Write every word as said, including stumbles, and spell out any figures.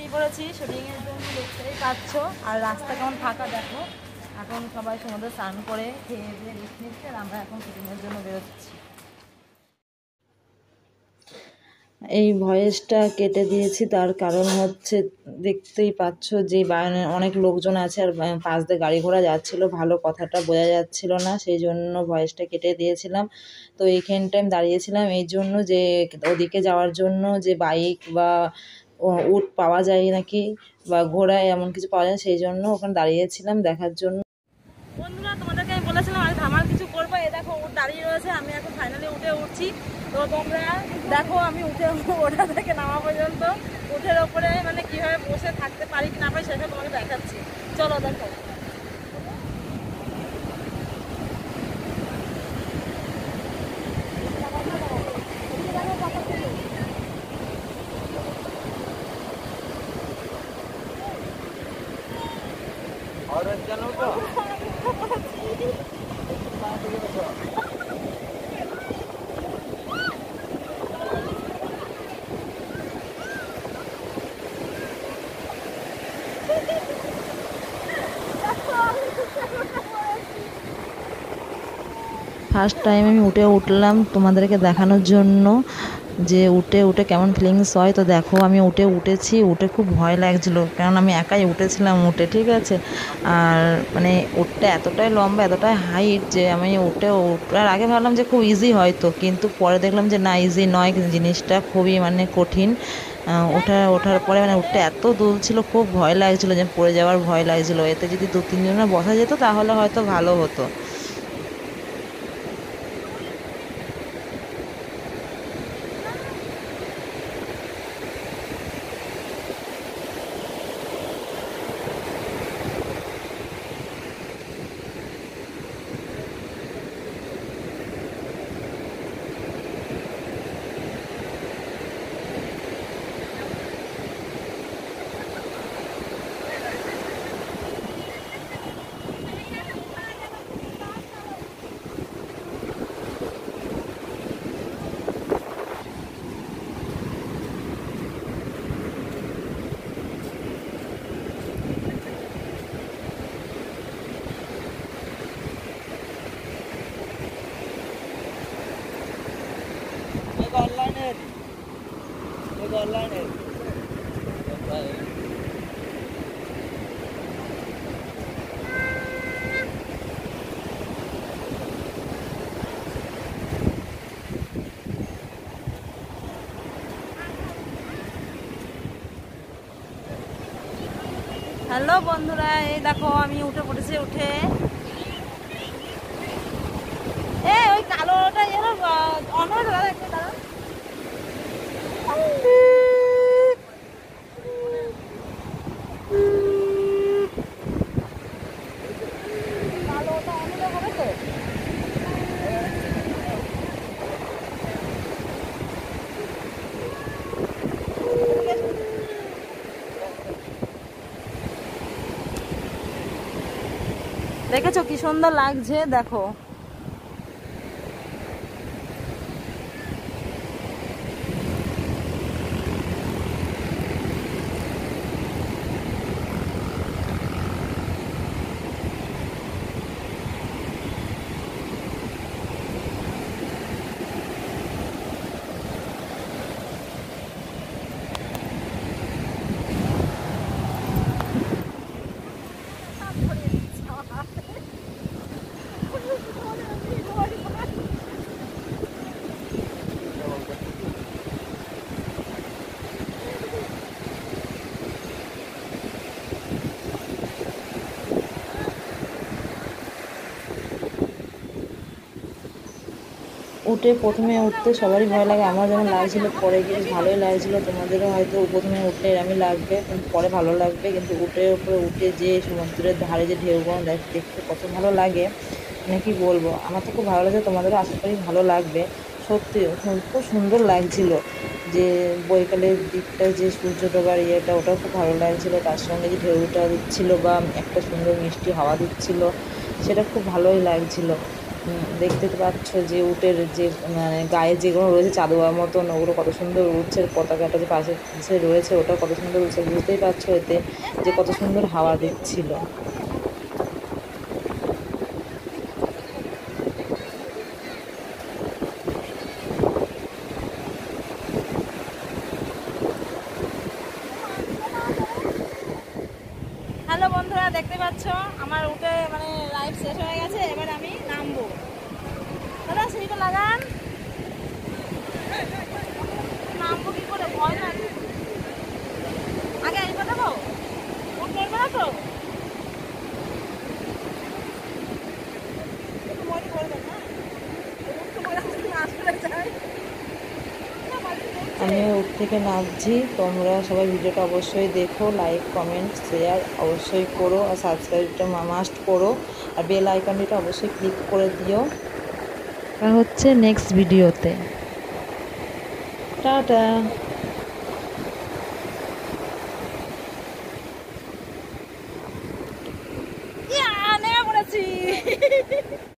বেরিয়ে পড়েছি শুটিংয়ের জন্য, দেখতেই পাচ্ছ। আর রাস্তা কেমন ফাঁকা দেখো। এখন সবাই সমুদ্রে স্নান করে খেয়ে দিয়ে রেস্ট নিচ্ছে, আর আমরা এখন শুটিংয়ের জন্য বেরোচ্ছি। এই ভয়েসটা কেটে দিয়েছি, তার কারণ হচ্ছে দেখতেই পাচ্ছ যে অনেক লোকজন আছে আর পাশ দিয়ে গাড়ি ঘোড়া যাচ্ছিলো, ভালো কথাটা বোঝা যাচ্ছিল না, সেই জন্য ভয়েসটা কেটে দিয়েছিলাম। তো এইখানটায় আমি দাঁড়িয়েছিলাম এই জন্য যে ওদিকে যাওয়ার জন্য যে বাইক বা উট পাওয়া যায় নাকি বা ঘোড়ায় এমন কিছু পাওয়া যায়, সেই জন্য ওখানে দাঁড়িয়েছিলাম দেখার জন্য। বন্ধুরা, তোমাদেরকে আমি বলেছিলাম আমি ধামাল কিছু করবো। এ দেখো উট দাঁড়িয়ে রয়েছে, আমি এখন ফাইনালি উঠে উঠছি। তো তোমরা দেখো আমি উঠে ওঠা থেকে নামা পর্যন্ত উঠের ওপরে মানে কিভাবে বসে থাকতে পারি কি না পারি সেটা তোমাকে দেখাচ্ছি। চলো দেখো। ফার্স্ট টাইম আমি উঠে উঠলাম তোমাদেরকে দেখানোর জন্য যে উঠে উঠে কেমন ফিলিংস হয়। তো দেখো আমি উঠে উঠেছি, উঠে খুব ভয় লাগছিলো, কারণ আমি একাই উঠেছিলাম উঠে, ঠিক আছে। আর মানে উঠটা এতটাই লম্বা, এতটাই হাইট যে আমি উঠে উঠার আগে ভাবলাম যে খুব ইজি হয়তো, কিন্তু পরে দেখলাম যে না, ইজি নয়, জিনিসটা খুবই মানে কঠিন। ওঠা ওঠার পরে মানে উঠতে এত দূর ছিল, খুব ভয় লাগছিলো যে পড়ে যাওয়ার ভয় লাগছিলো। এতে যদি দু তিনজনের বসা যেত তাহলে হয়তো ভালো হতো। হ্যালো বন্ধুরা, এই দেখো আমি উঠে পড়েছি। উঠে এ ওই কালোটা যেন অন্য দাদা একটু দাদা কালোটা অন্য হবে তো। দেখেছো কি সুন্দর লাগছে, দেখো। উঠে প্রথমে উঠতে সবারই ভয় লাগে, আমার যেমন লাগছিল, পরে গিয়ে ভালোই লাগছিল। তোমাদেরও হয়তো প্রথমে উঠলে এরমই লাগবে, কিন্তু পরে ভালো লাগবে। কিন্তু উঠে উপরে উঠে যে সমুদ্রের ধারে যে ঢেউগুলো দেখতে কত ভালো লাগে, মানে কি বলবো, আমার তো খুব ভালো লাগছে, তোমাদেরও আশা করি ভালো লাগবে। সত্যি খুব সুন্দর লাগছিল, যে বৈকালের দিকটা যে সূর্য ডোবার ইয়েটা, ওটাও খুব ভালো লাগছিল। তার সঙ্গে যে ঢেউটা দিচ্ছিলো বা একটা সুন্দর মিষ্টি হাওয়া দিচ্ছিলো, সেটা খুব ভালোই লাগছিল। দেখতে পাচ্ছ যে উটের যে মানে গায়ে যেগুলো রয়েছে চাদুয়ার মতন ওগুলো কত সুন্দর উঠছে, পতাকাটা যে পাশে পাশে রয়েছে ওটা কত সুন্দর উঠছে, বুঝতেই পারছো এতে যে কত সুন্দর হাওয়া দিচ্ছিল। হ্যালো বন্ধুরা, দেখতে পাচ্ছ আমার উঠে মানে লাইফ শেষ হয়ে গেছে, এবার আমি নামবো। দাদা সিঁড়িটা লাগান। নামবো কি করে, ভয় লাগে। আগে আমি দেবো, উঠ নড়বে না তো? আমি উঠ থেকে নামছি, তোমরা সবাই ভিডিওটা অবশ্যই দেখো, লাইক কমেন্ট শেয়ার অবশ্যই করো, আর সাবস্ক্রাইবটা মাস্ট করো, আর বেল আইকনটা অবশ্যই ক্লিক করে দিও। তা হচ্ছে নেক্সট ভিডিওতে। টাটা। ইয়া, নেমে পড়েছি।